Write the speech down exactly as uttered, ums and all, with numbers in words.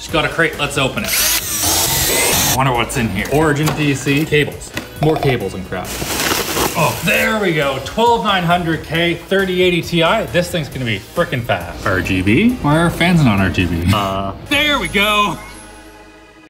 Just got a crate, let's open it. Wonder what's in here. Origin D C, cables. More cables and crap. Oh, there we go. twelve nine hundred K, thirty eighty Ti. This thing's gonna be freaking fast. R G B? Why are fans not R G B? Uh, there we go.